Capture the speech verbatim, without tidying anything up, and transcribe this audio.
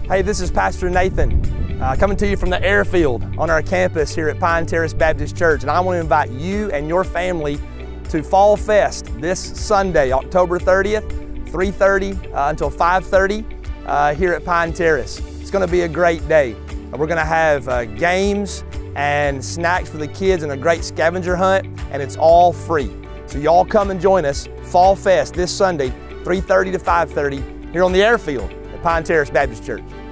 Hey, this is Pastor Nathan uh, coming to you from the airfield on our campus here at Pine Terrace Baptist Church, and I want to invite you and your family to Fall Fest this Sunday, October thirtieth, three thirty uh, until five thirty uh, here at Pine Terrace. It's going to be a great day. We're going to have uh, games and snacks for the kids and a great scavenger hunt, and it's all free. So y'all come and join us, Fall Fest this Sunday, three thirty to five thirty here on the airfield at Pine Terrace Baptist Church.